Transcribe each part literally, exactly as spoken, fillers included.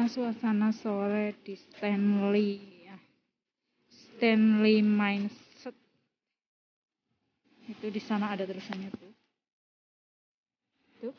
suasana sore di Stanley ya. Stanley Mindset. Itu di sana ada tulisannya tuh. Tuh.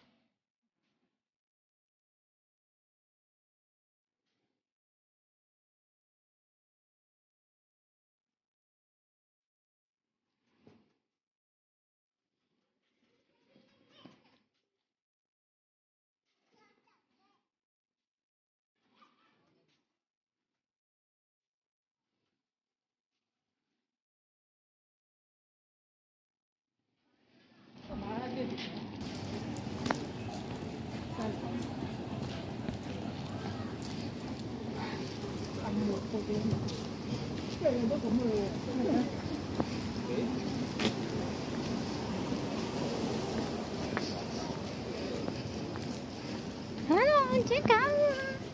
Halo, cek kamu.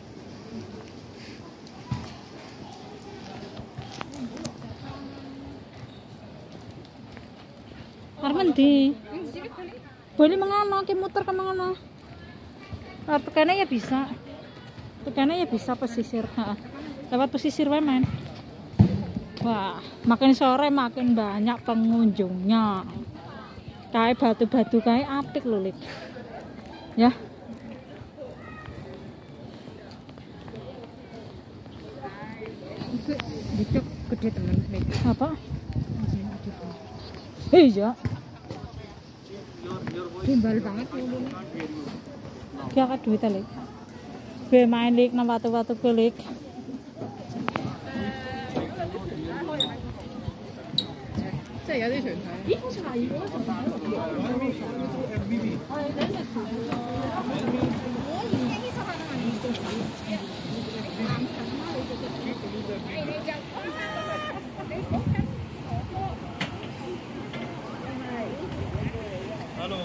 Armendi. Boleh mengano, ki muter ke mengano. Ah, tekane ya bisa. Tekane ya bisa pesisir, heeh. Lewat pesisir wae, men. Wah, makin sore makin banyak pengunjungnya. Kayak batu-batu kayak apik lho, Lik. Ya. Itu gede temen nih. Apa? Iya. Gimbal banget ngomongnya. Dia kan duit Lik. Gue main Lik nang watu-watu ke Lik. Saya ada水台。咦，好似係嗰個 Halo.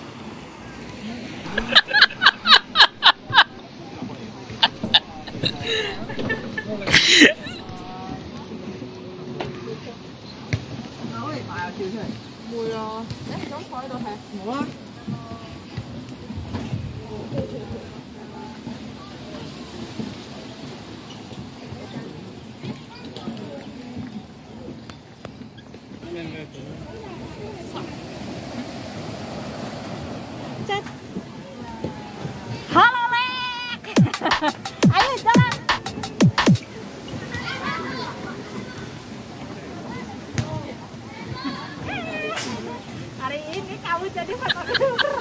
會啊，你係咁坐喺度係？冇啊。 Cet. Halo, Lek. Ayo jalan. Hari ini kamu jadi fotografer.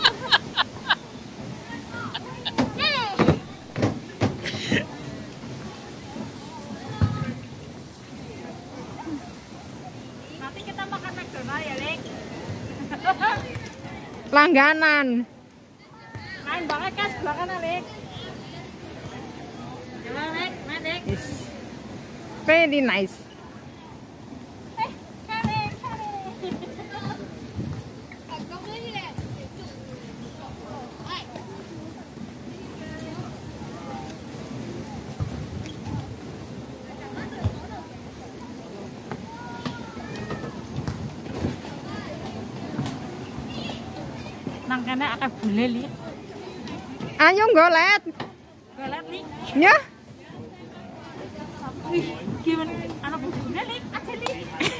Nanti kita makan McDonald ya, Lek. Langganan. Main banget kan sebelah kanan, Lek. Coba, Lek, main, Lek. Yes. Very nice. Eh, kare, kare. Nang kene akeh bule, Lik. Ayo golet. Golet, Lik. Ya. Wih, gimana anak bule, Lik? Aja, Lik.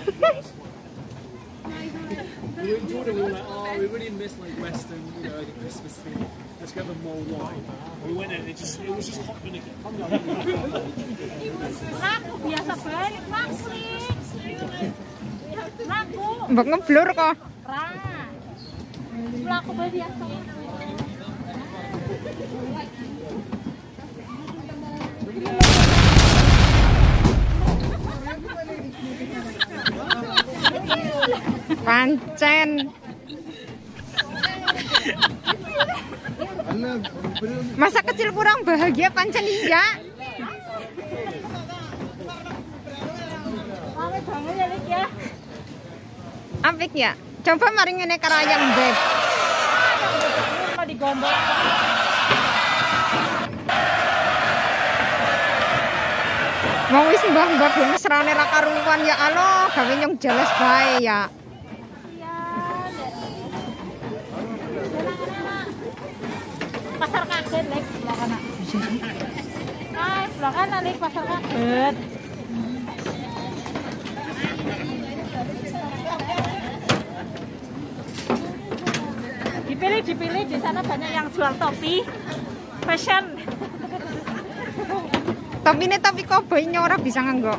We were in Jordan, we were like, oh, we really miss like Western, you know, like a Christmas thing. Let's go have more wine. We went in, it just, it was just hot vinegar. Laku biasa balik, laku, Lik. Laku. Mbok ngeblur kok. Ra. Laku biasa. Pancen. Masa kecil kurang bahagia pancen iya. Rame banget ya, Lik ya. Apik ya. Coba mari ngene karo ayam beb. Mau digondol. Wong wis mbah-mbah ge mesrane ra karuan ya Allah, gawe nyong jelas bae ya. Pasar kaget, Lek, sebelah kanan. Ah, sebelah kanan nih pasar kaget. Dipilih, dipilih di sana banyak yang jual topi fashion. Tapi ini tapi koboi ora bisa nganggo.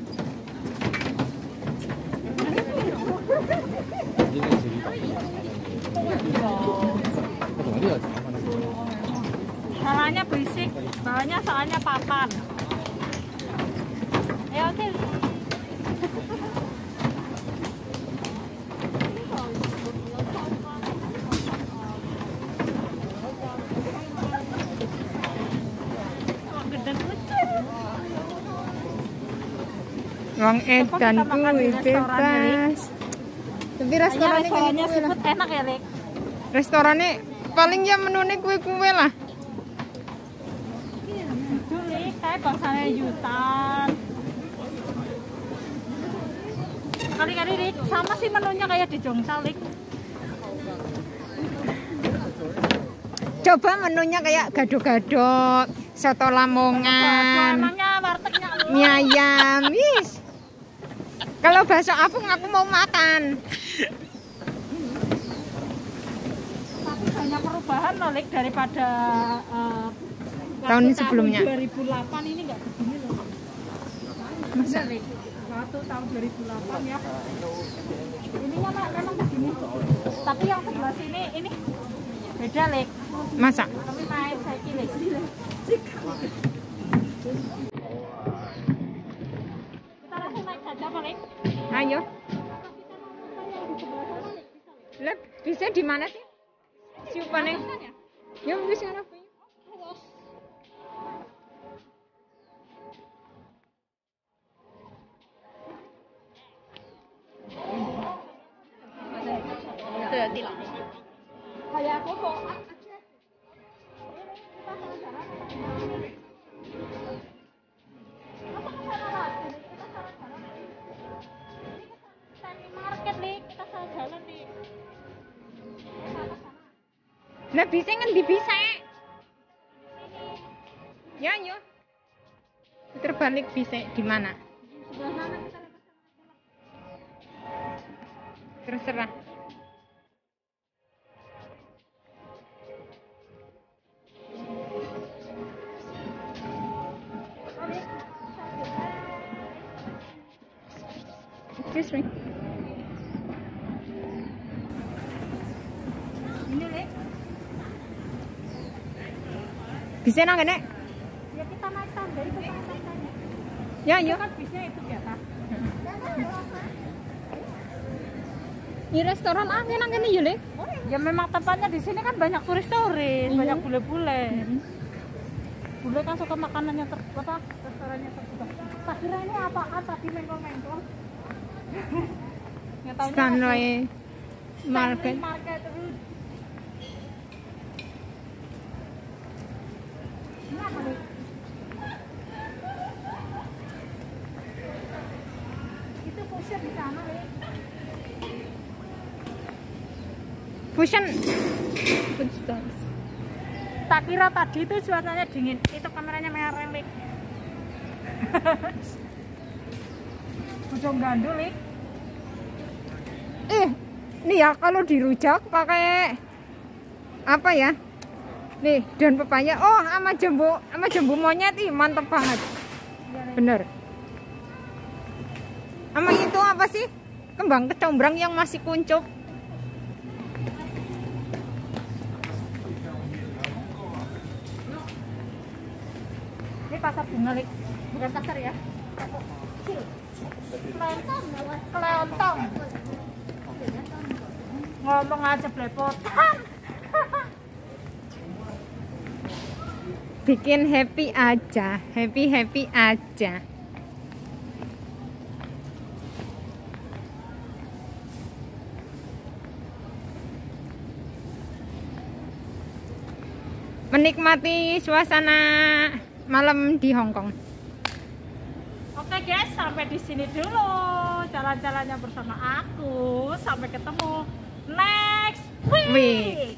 Salahnya berisik, bawahnya soalnya papan. Ayo oke. Wong edan kuwi bebas. Tapi restorannya Restorannya seafood enak ya, Lek. Restorannya paling ya menune kue-kue lah. Juli, kayak bangsanya Yutan. Kali-kali Rik, sama sih menunya kayak di Jongsal, Rik. Coba menunya kayak gado-gado, soto Lamongan, Emangnya wartegnya lu? mie ayam, wis. Kalau bakso apung aku mau makan. Tapi banyak perubahan loh, Lik, daripada uh, Tahun waktu sebelumnya. dua ribu delapan ini nggak begini loh. Masa, Lik? Waktu tahun dua ribu delapan ya. Ininya Mak, memang begini. Tapi yang sebelah sini ini beda, Lik. Masa? Tapi naik saya Lik. Kita langsung naik saja, Pak, Lik. Ayo. Lep, bisa di mana sih? Siupane? Ya bisa ana. Kayak aku kok. Lah bisa ngendi bisa? Ya, yo. Terbalik bisa di mana? Terserah. Excuse me. Ini, Lek. Bisa nang kene? Ya kita naik tangga itu kan tangganya. Ya, yo. Kan bisnya itu di atas. Ini restoran ah nang kene yo, Le. Ya memang tempatnya di sini kan banyak turis-turis, banyak bule-bule. Bule kan suka makanannya ter apa? Restorannya terbuka. Tak kira ini apaan tadi mengkol-mengkol. Nggak tahunya Stanley Stanley Market. Market terus. Ini apa nih? Itu fusion di sana, Le. Fusion food stalls. Tak kira tadi itu suasananya dingin. Itu kameranya merah, Le. Bojong gandul, Le. Eh, nih ya kalau dirujak pakai apa ya? Nih, daun pepaya. Oh, sama jambu, sama jambu monyet ih mantep banget. Bener. Sama itu apa sih? Kembang kecombrang yang masih kuncup. Ini pasar bunga, Le. Bukan pasar ya. Kelontong, kelontong. Ngomong aja belepotan. Bikin happy aja, happy happy aja. Menikmati suasana malam di Hong Kong. Oke guys, sampai di sini dulu jalan-jalannya bersama aku. Sampai ketemu next week. Week.